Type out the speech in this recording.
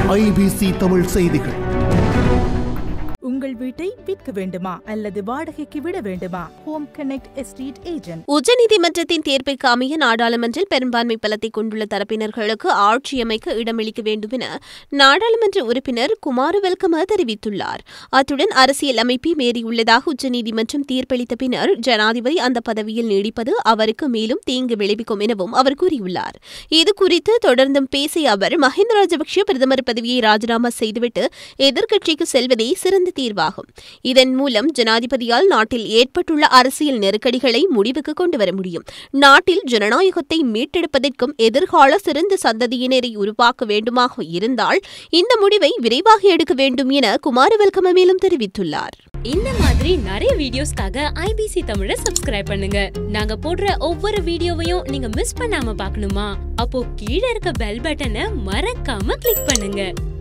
IBC Tamil செய்திகள். உங்கள் வீட்டை விற்க வேண்டுமா அல்லது வாடகைக்கு விட வேண்டுமா? Home connect estate agent. உச்சநீதிமன்றத்தின் தீர்ப்புக்கு அமைய நாடாளுமன்றில் பெரும்பான்மை பலத்தை கொண்டுள்ள தரப்பினர்களுக்கு ஆட்சி அமைக்க இடமளிக்க வேண்டும் என நாடாளுமன்ற உறுப்பினர் குமார வெல்கம தெரிவித்துள்ளார். அத்துடன் அரசியல் அமைப்பை மீறியுள்ளதாக உச்சநீதிமன்றம் தீர்ப்பளித்த பின்னர் ஜனாதிபதி அந்த பதவியில் நீடிப்பது அவருக்கு மேலும் தீங்கு விளைவிக்கும் எனவும் அவர் கூறியுள்ளார். இதுகுறித்து தொடர்ந்தும் பேசிய அவர், மஹிந்த ராஜபக்ஷ பிரதமர் பதவியை ராஜினாமா செய்துவிட்டு எதிர்க்கட்சிக்கு செல்வதே சிறந்த தீர்வாகும். இதன் மூலம் ஜனாதிபதியால் நாட்டில் ஏற்பட்டுள்ள அரசியல் நெருக்கடிகளை முடிவுக்கு கொண்டுவர முடியும். நாட்டில் ஜனநாயகத்தை மீட்டெடுப்பதற்கும் எதிர்கால சிறந்த சந்ததியினரை உருவாக்க வேண்டுமாக இருந்தால் இந்த முடிவை விரைவாக எடுக்க வேண்டும் என குமார வெல்கம மேலும் தெரிவித்துள்ளார். இந்த மாதிரி நிறைய வீடியோஸ்க்காக IBC தமிழை சப்ஸ்கிரைப் பண்ணுங்க. நாங்க போடுற ஒவ்வொரு வீடியோவையும் நீங்க மிஸ் பண்ணாம பார்க்கணுமா? அப்போ கீழே இருக்க பெல் பட்டனை மறக்காம கிளிக் பண்ணுங்க.